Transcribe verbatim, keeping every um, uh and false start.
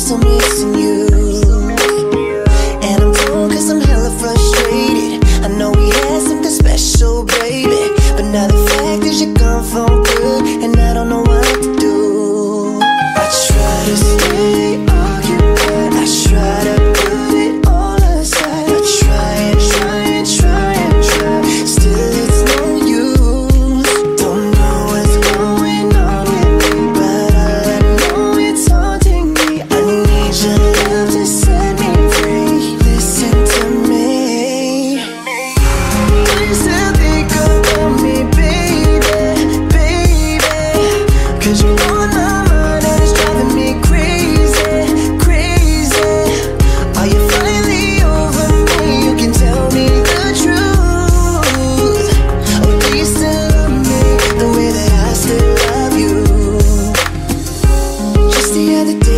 still missing you. And I'm torn cause I'm hella frustrated. I know we had something special, baby, but now the fact is you're gone for good, and I don't know what to do. I try to stay occupied, I try to put it all aside. I try and try and try and try, still it's no use. Don't know what's going on with me, but all I know it's haunting me. I need your love to set me free. Listen to me. You still think about me, baby, baby, cause you're on my mind and it's driving me crazy, crazy. Are you finally over me? You can tell me the truth. Or do you still love me the way that I still love you? Just the other day